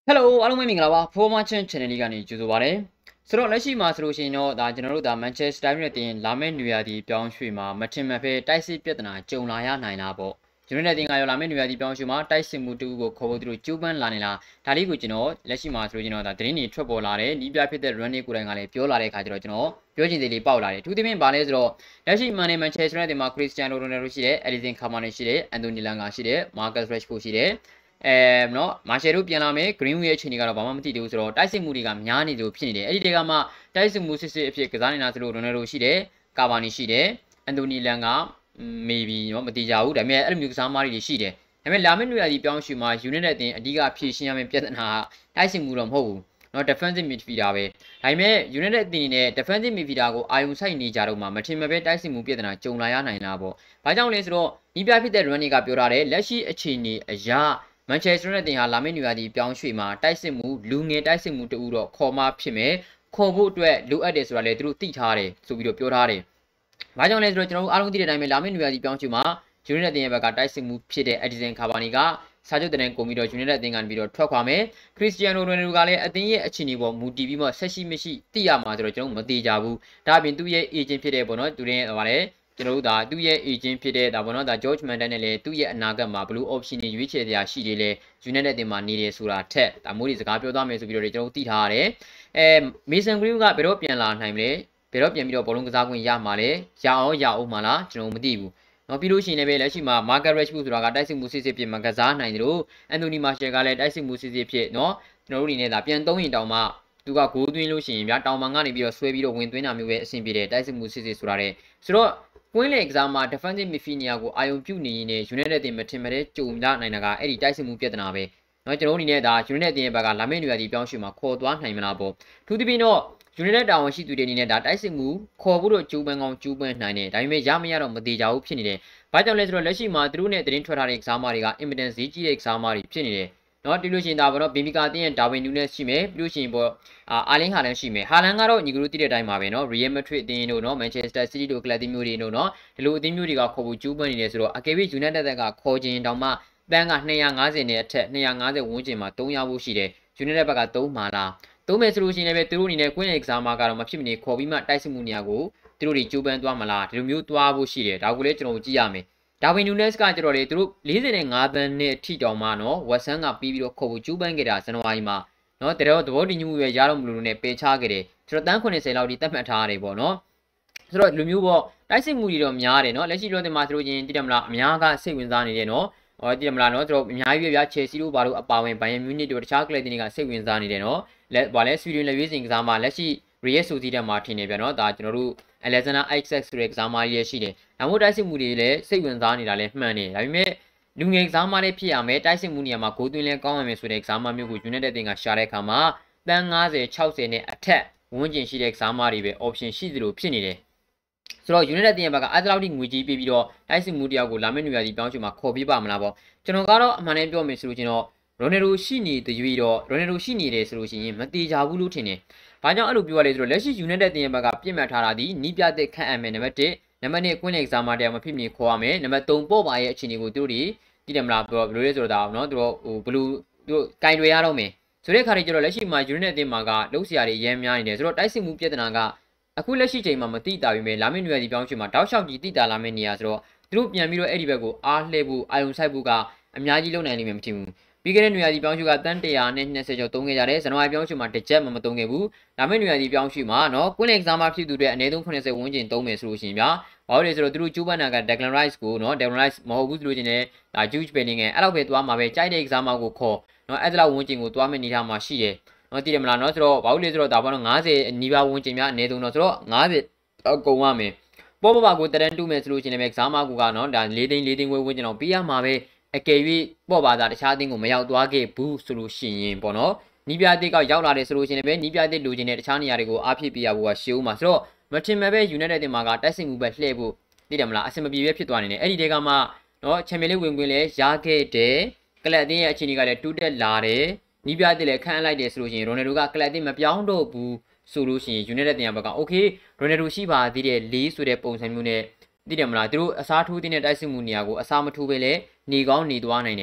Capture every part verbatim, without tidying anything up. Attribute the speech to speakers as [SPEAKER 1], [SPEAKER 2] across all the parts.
[SPEAKER 1] Hello အားလုံးပဲမင်္ဂလာပါ Former Chen Channel လေးကနေကြိုဆိုပါရစေဆိုတော့လက်ရှိမှာဆိုလို့ရှိရင်တော့ဒါကျွန်တော်တို့ဒါ Manchester United တင်လာမယ့်နေရာဒီပြောင်းရွှေ့မှာမထင်မှတ်ပဲတိုက်စစ်ပြဿနာကြုံလာရနိုင်တာပေါ့ United တင်ကရောလာမယ့်နေရာဒီပြောင်းရွှေ့မှာတိုက်စစ်မှုတူကိုခေါ်ဖို့သူတို့ကြိုးပမ်းလာနေလားဒါလေးကိုကျွန်တော်လက်ရှိမှာဆိုလို့ကျွန်တော်ဒါသတင်းတွေထွက်ပေါ်လာတယ်နီးပြဖြစ်တဲ့ Run ကိုယ်တိုင်ကလည်းပြောလာတဲ့အခါကျတော့ကျွန်တော်ပြောချင်သေးလေးပေါက်လာတယ်သူသဖြင့်ဗာလဲဆိုတော့လက်ရှိမှာနေ Manchester United မှာ Cristiano Ronaldo ရှိတယ် Edinson Cavani ရှိတယ် Anthony Langa ရှိတယ် Marcus Rashford ရှိတယ်အဲနော်မာရှယ်တို့ပြန်လာမယ် Green ရဲ့အခြေအနေကတော့ဘာမှမသိသေးဘူးဆိုတော့တိုက်စစ်မှုတွေကများနေလို့ဖြစ်နေတယ်အဲ့ဒီတွေကမှတိုက်စစ်မှုစစ်စစ်အဖြစ်ကစားနေတာဆိုလို့ Ronaldo ရှိတယ် Cavani ရှိတယ် Anthony Langa maybe နော်မသိကြဘူးဒါပေမဲ့အဲ့လိုမျိုးကစားမားတွေရှိတယ်ဒါပေမဲ့လာမယ့်နေရာဒီပြောင်းရွှေ့မှာ United အတင်းအဓိကဖြည့်ရှင်းရမယ့်ပြဿနာတိုက်စစ်မှုတော့မဟုတ်ဘူးနော် defensive midfielder ပဲဒါပေမဲ့ United အတင်းနဲ့ defensive midfielder ကိုအာယုံစိုက်နေကြတော့မှမထင်မှပဲတိုက်စစ်မှုပြဿနာကြုံလာရနိုင်လားပေါ့ဘာကြောင့်လဲဆိုတော့ဒီပြဖြစ်တဲ့ Run ကပြောထားတယ်လက်ရှိအခြေအနေအရာManchester United တင်ဟာလာမယ့်နေရာဒီပြောင်းရွှေ့မှာတိုက်စစ်မှုလူငယ်တိုက်စစ်မှုတူတော့ခေါ်မှဖြစ်မယ်ခေါ်ဖို့အတွက်လိုအပ်တယ်ဆိုတာလည်းသူတို့သိထားတယ်ဆိုပြီးတော့ပြောထားတယ်။ဘာကြောင့်လဲဆိုတော့ကျွန်တော်တို့အားလုံးသိတဲ့အတိုင်းပဲလာမယ့်နေရာဒီပြောင်းရွှေ့မှာ United တင်ရဲ့ဘက်ကတိုက်စစ်မှုဖြစ်တဲ့ Edinson Cavani ကစာချုပ်တင်ကုန်ပြီးတော့ United တင်ကနေပြီးတော့ထွက်ခွာမယ်။ Cristiano Ronaldo ကလည်းအသင်းရဲ့အခြေအနေပေါ်မူတည်ပြီးမှဆက်ရှိမရှိသိရမှာဆိုတော့ကျွန်တော်မသိကြဘူး။ဒါအပြင်သူ့ရဲ့ agent ဖြစ်တဲ့ပေါ့နော်သူရဲ့ဟိုဗါလဲကျွန်တော်တို့ဒါသူ့ရဲ့ agent ဖြစ်တဲ့ဒါပေါ့နော်ဒါ George Mendes နဲ့လည်းသူ့ရဲ့အနာဂတ်မှာ blue option တွေရွေးချယ်စရာရှိတယ်လေ United တင်မှာနေတယ်ဆိုတာထက်ဒါမိုးဒီစကားပြောသွားမယ်ဆိုပြီးတော့ကျွန်တော်တို့သိထားရတယ်အဲ Mason Greenwood ကဘယ်တော့ပြန်လာနိုင်မလဲဘယ်တော့ပြန်ပြီးတော့ဘောလုံးကစားခွင့်ရမှာလဲရအောင်ရအောင်မလားကျွန်တော်မသိဘူးနော်ပြီးလို့ရှိရင်လည်းလက်ရှိမှာ Marcus Rashford ဆိုတာကတိုက်စစ်မှုစစ်စစ်ဖြစ်မှာကစားနိုင်တယ်လို့ Anthony Martial ကလည်းတိုက်စစ်မှုစစ်စစ်ဖြစ်နော်ကျွန်တော်တို့အနေနဲ့ဒါပြန်သုံးရင်တောင်မှသူကဂိုးသွင်းလို့ရှိရင်ဗျာတောင်ပံကနေပြီးတော့ဆွဲပြီးတော့ဝင်သွင်းတာမျိုးပဲအဆင်ပြေတယ်တိုက်စစ်မှုစစ်စစ်ဆိုတာတဲ့ဆိုတော့ကွင်းလေကစားမှာ defensive midfielder ကိုအာယုံပြုနေရင် United တင်မထင်မှတဲ့ကြုံရနိုင်တာကအဲ့ဒီတိုက်စစ်မှုပြဿနာပဲเนาะကျွန်တော်တို့အနေနဲ့ဒါ United တင်ရဲ့ဘက်ကလာမယ့်နေရာဒီပြောင်းရွှေ့မှာခေါ်သွားနိုင်မလားပေါ့သူတပိတော့ United တာဝန်ရှိသူတွေအနေနဲ့ဒါတိုက်စစ်မှုခေါ်ဖို့တော့ကျူးပန်းကောင်းကျူးပန်းနိုင်တယ်ဒါပေမဲ့ရမရတော့မသေးကြဘူးဖြစ်နေတယ်ဘာကြောင့်လဲဆိုတော့လက်ရှိမှာသူတို့နဲ့သတင်းထွက်ထားတဲ့ကစားမတွေက impedance ဈေးကြီးတဲ့ကစားမတွေဖြစ်နေတယ်နော်တီလို့ရှိရင်ဒါပေါ့နော်ဘီမီကာတင်းရဲ့ဒါဝင်နူးနဲ့ရှိမယ်ပြီးလို့ရှိရင်ပေါ့အာအာလင်းဟာလန်ရှိမယ်ဟာလန်ကတော့ညီကတို့တည်တဲ့အတိုင်းပါပဲနော် Real Madrid အသင်းတို့နော် Manchester City တို့ကလပ်အသင်းမျိုးတွေတို့နော်ဒီလိုအသင်းမျိုးတွေကခေါ်ဖို့ကျူးပန်းနေတယ်ဆိုတော့အကယ်၍ United ကခေါ်ခြင်းတောင်မှတန်းကtwo fiftyနဲ့အထက်two fiftyဝန်းကျင်မှာသုံးရဖို့ရှိတယ် United ဘက်ကသုံးမှာလားသုံးမယ်ဆိုလို့ရှိရင်လည်းသူတို့အနေနဲ့ကွင်းရဲ့ကစားမကတော့မဖြစ်မနေခေါ်ပြီးမှတိုက်စစ်မှုနေရာကိုသူတို့တွေကျူးပန်းသွားမလားဒီလိုမျိုးသွားဖို့ရှိတယ်ဒါကိုလည်းကျွန်တော်ကြည့်ရမယ်ဒါဝင်နူနက်စ်ကကျတော့လေသူတို့forty-fiveတန်းနဲ့ထိတောင်မှနော်ဝက်ဆန်ကပြီးပြီးတော့ခေါ်ဖို့ကျူးပန်းခဲ့တာဇန်နဝါရီမှာနော်တကယ်တော့သဘောတည်မှုပဲရတော့မလို့နဲ့ပေချခဲ့တယ်ကျွန်တော်တန်းninetyလောက်ဒီတတ်မှတ်ထားရတယ်ပေါ့နော်ဆိုတော့လူမျိုးပေါ့တိုက်စစ်မှုတွေတော့များတယ်နော်လက်ရှိတော့ဒီမှာဆိုလို့ချင်းတည်တယ်မလားအများကစိတ်ဝင်စားနေတယ်နော်ဟောတည်တယ်မလားနော်ကျွန်တော်အများကြီးပဲဗျာချယ်ဆီတို့ဘာလို့အပါဝင်ဘိုင်ယန်မြူနစ်တို့တခြားကလပ်တွေကစိတ်ဝင်စားနေတယ်နော်လက်ဗာလဲဆွီဒင်လက်ရွေးစင်ကစားမှာလက်ရှိ Real Sociedad မှာထင်နေဗျာနော်ဒါကျွန်တော်တို့ Alexander Isak ဆိုတဲ့ကစားမကြီးရဲ့ရှိတယ်။ဒါမို့တိုက်စစ်မှုတွေလည်းစိတ်ဝင်စားနေတာလည်းမှန်တယ်။ဒါပေမဲ့လူငယ်ကစားမလေးဖြစ်ရမယ်တိုက်စစ်မှုနေရာမှာဂိုးသွင်းလဲကောင်းရမယ်ဆိုတဲ့ကစားမမျိုးကို United တင်ကရှာတဲ့အခါမှာတန်းfifty sixtyနဲ့အထက်ဝန်းကျင်ရှိတဲ့ကစားမတွေပဲ option ရှိသလိုဖြစ်နေတယ်။ဆိုတော့ United တင်ရဲ့ဘက်ကအဲ့လောက်ထိငွေကြီးပေးပြီးတော့တိုက်စစ်မှုတယောက်ကိုလာမယ့်နေရာဒီပြောင်းရွှေ့မှာခေါ်ပြပါမလားပေါ့။ကျွန်တော်ကတော့အမှန်တမ်းပြောမယ်ဆိုလို့ချင်းတော့ Ronaldo ရှိနေတဲ့ရွေးတော့ Ronaldo ရှိနေတယ်ဆိုလို့ရှိရင်မတေချဘူးလို့ထင်တယ်။ဘာကြောင့်အဲ့လိုပြောရလဲဆိုတော့လက်ရှိ United တင်ရဲ့ဘက်ကပြစ်မှတ်ထားတာဒီနီးပြတဲ့ခန့်အပ်မယ်နံပါတ်oneနံပါတ်twoကွင်းလေကစားမတရားမဖြစ်မနေခေါ်ရမယ်နံပါတ်threeပေါ့ပါရဲ့အခြေအနေကိုသူတို့တွေကြည့်တယ်မလားဘယ်လိုလဲဆိုတော့เนาะသူတို့ဟိုဘလူးသူတို့ကင်တွေရတော့မယ်ဆိုတဲ့ခါတွေကျတော့လက်ရှိမှာ United တင်မှာကလုံးစရာတွေအများများနေတယ်ဆိုတော့တိုက်စစ်မှုပြဿနာကအခုလက်ရှိချိန်မှာမတိတာပြီမဲ့လာမယ့်နေရာဒီပြောင်းရွှေ့မှာတောက်လျှောက်ကြီးတိတာလာမယ့်နေရာဆိုတော့သူတို့ပြန်ပြီးတော့အဲ့ဒီဘက်ကိုအားလှည့်ဖို့အာယုံဆိုင်ဖို့ကအများကြီးလုံနိုင်လိမ့်မယ်မထင်ဘူးပြီးခဲ့တဲ့နေရာဒီပြောင်းရွှေ့ကတန်းone twentyကျော်သုံးခဲ့ကြတယ်ဇန်နဝါရီပြောင်းရွှေ့မှာတစ်ချက်မှမသုံးခဲ့ဘူးဒါမဲ့နေရာဒီပြောင်းရွှေ့မှာเนาะကွင်းလေကစားမဖြစ်သူတွေအနည်းဆုံးninetyဝန်းကျင်သုံးမယ်ဆိုလို့ရှိရင်ဗျာဘာလို့လဲဆိုတော့သူတို့ကျူးပန်းတာက Declan Rice ကိုเนาะ Declan Rice မဟုတ်ဘူးဆိုလို့ချင်းလည်းဒါ Jude Bellingham အဲ့လောက်ပဲသွားမှာပဲကြိုက်တဲ့ကစားမကိုခေါ်เนาะအဲ့ဒါလောက်ဝန်းကျင်ကိုသွားမယ့်နေထားမှာရှိတယ်เนาะတည်တယ်မလားเนาะဆိုတော့ဘာလို့လဲဆိုတော့ဒါပေါ့နော်ninetyနီးပါးဝန်းကျင်များအနည်းဆုံးတော့ဆိုတော့ninetyအကုန်ရမယ်ပေါ်ပပကိုတရန်တူမယ်ဆိုလို့ချင်းလည်းကစားမကိုကเนาะဒါfourသိန်းfourသိန်းဝန်းကျင်တော့ပေးရမှာပဲအကယ်၍ပေါ့ပါတာတခြားအသင်းကိုမရောက်သွားခဲ့ဘူးဆိုလို့ရှိရင်ပေါ့နော်နီးပြတဲ့ကရောက်လာတယ်ဆိုလို့ရှိရင်ပဲနီးပြတဲ့လူချင်းတဲ့တခြားနေရာတွေကိုအားဖြည့်ပြရဖို့ကရှေ့ဦးမှာဆိုတော့မထင်မဲ့ပဲ United တင်မှာကတိုက်စစ်မှုပဲလှည့်ဖို့သိတယ်မလားအဆင်မပြေပဲဖြစ်သွားနေတယ်အဲ့ဒီတဲကမှနော်ချန်ပီယံလိဝင်ခွင့်လဲရခဲ့တယ်ကလပ်အသင်းရဲ့အခြေအနေကလည်းတူးတက်လာတယ်နီးပြတဲ့လည်းခန့်လိုက်တယ်ဆိုလို့ရှိရင် Ronaldo ကကလပ်အသင်းမပြောင်းတော့ဘူးဆိုလို့ရှိရင် United တင်ရဘက်က Okay Ronaldo ရှိပါသေးတယ်၄ဆိုတဲ့ပုံစံမျိုးနဲ့သိတယ်မလားသူတို့အစားထိုးတဲ့တိုက်စစ်မှုနေရာကိုအစားမထိုးပဲလေနေကောင်းနေသွားနိုင်တယ်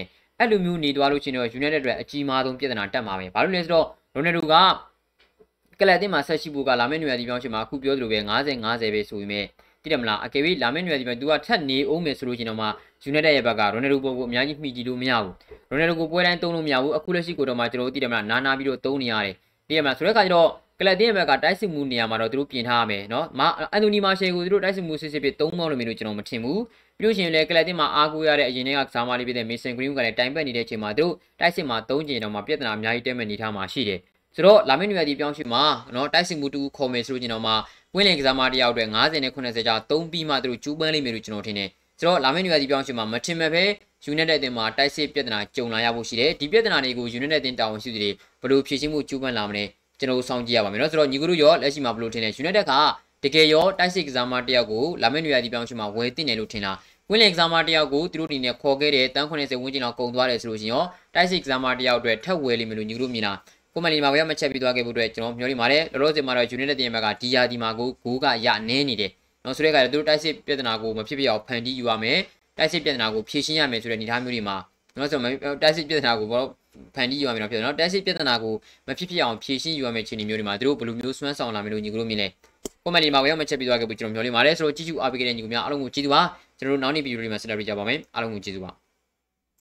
[SPEAKER 1] အဲ့လိုမျိုးနေသွားလို့ချင်းတော့ United အတွက်အကြီးမားဆုံးပြဿနာတက်မှာပဲဘာလို့လဲဆိုတော့ Ronaldo ကကလပ်အသင်းမှာဆက်ရှိဖို့ကလာမယ့်နွေရာသီပြောင်းရှင်မှာအခုပြောသလိုပဲ50 50ပဲဆိုပေမဲ့တိတယ်မလားအကယ်၍လာမယ့်နွေရာသီမှာ तू ကထပ်နေအောင်မယ်ဆိုလို့ချင်းတော့မှ United ရဲ့ဘက်က Ronaldo ပေါ်ကိုအများကြီးမှီကြည့်လို့မရဘူး Ronaldo ကိုပွဲတိုင်းသုံးလို့မရဘူးအခုလက်ရှိကိုတော့မှကျွန်တော်တို့တိတယ်မလားနာနာပြီးတော့သုံးနေရတယ်တိတယ်မလားဆိုတဲ့အခါကျတော့ကလပ်အသင်းရဲ့ဘက်ကတိုက်စစ်မှုနေရာမှာတော့သူတို့ပြင်ထားရမယ်နော်အန်တိုနီမာရှယ်ကိုသူတို့တိုက်စစ်မှုစစ်စစ်ဖြစ်သုံးမောင်းလို့မလို့ကျွန်တော်မထင်ဘူးပြီးလို့ရှိရင်လည်းကလပ်အသင်းမှာအားကိုးရတဲ့အရင်ကကစားမလေးဖြစ်တဲ့ Mason Greenwood ကလည်းတိုင်ပတ်နေတဲ့အချိန်မှာသူတို့တိုက်စစ်မှာသုံးကျင်တော့မှပြဿနာအများကြီးတက်မဲ့နေထားမှာရှိတယ်ဆိုတော့လာမယ့်နွေရာသီပြောင်းရွှေ့မှာနော်တိုက်စစ်မှုတူခေါ်မယ်ဆိုလို့ကျွန်တော်မှဝင်းလင်ကစားမတယောက်အတွက်50နဲ့80ကြာသုံးပြီးမှသူတို့ကျူးပန်းလိမ့်မယ်လို့ကျွန်တော်ထင်တယ်ဆိုတော့လာမယ့်နွေရာသီပြောင်းရွှေ့မှာမထင်မဲ့ပဲ United အသင်းမှာတိုက်စစ်ပြဿနာကြုံလာရဖို့ရှိတယ်ဒီပြဿနာတွေကို United အသင်းတာဝန်ရှိသူတွေဘယ်လိုဖြေရှင်းမှုကျူးပန်းလာမလဲကျွန်တော်စောင့်ကြည့်ရပါမယ်နော်ဆိုတော့ညီကတို့ရောလက်ရှိမှာဘယ်လိုထင်လဲ United ကတကယ်ရောတိုက်စစ်ကစားမတယောက်ကိုလာမယ့်နွေရာသီပြောင်းရွှေ့မှာဝယ်သိနေလို့ထင်လားဝင်းလင်ကစားမတယောက်ကိုသူတို့ဒီနေ့ခေါ်ခဲ့တဲ့တန်း80ဝန်းကျင်လောက်ကုန်သွားတယ်ဆိုလို့ရှိရင်ရောတိုက်စစ်ကစားမတယောက်အတွက်ထပ်ဝယ်လိမ့်မယ်လို့ညီကတို့မြင်တာကိုမန်ဒီမှာဝယ်ရမချက်ပြီးသွားခဲ့ဖို့အတွက်ကျွန်တော်မျှော်လင့်ပါတယ်လောလောဆယ်မှာတော့ United တင်ဘက်ကဒီယာဒီမှာကိုဂိုးကရနည်းနေတယ်နော်ဆိုတဲ့အခါကျတော့သူတို့တိုက်စစ်ပြဿနာကိုမဖြစ်ဖြစ်အောင်ဖန်တီးယူရမယ်တိုက်စစ်ပြဿနာကိုဖြေရှင်းရမယ်ဆိုတဲ့အနေအထားမျိုးတွေမှာနော်ဆိုတော့တိုက်စစ်ပြဿနာကိုဘောဖန်တီးယူရမယ်နော်ဖြစ်တယ်နော်တိုက်စစ်ပြဿနာကိုမဖြစ်ဖြစ်အောင်ဖြေရှင်းယူရမယ်ခြေအနေမျိုးတွေမှာသူတို့ဘယ်လိုမျိုးစွမ်းဆောင်လာမယ်လို့ညီကတို့မြင်လဲကိုမန်ဒီမှာဝယ်ရမချက်ပြီးသွားခဲ့ဖို့ကျွန်တော်မျှော်လင့်ပါတယ်ဆိုတော့ကြည့်ကြည့်အားပေးခဲ့တဲ့ညီကများအားလုံးကိုကျေးဇူးပါကျွန်တော်တို့နောက်နေ့ဗီဒီယိုတွေမှာဆက်လက်ပြကြပါမယ်အားလုံးကိုကျေးဇူးပါ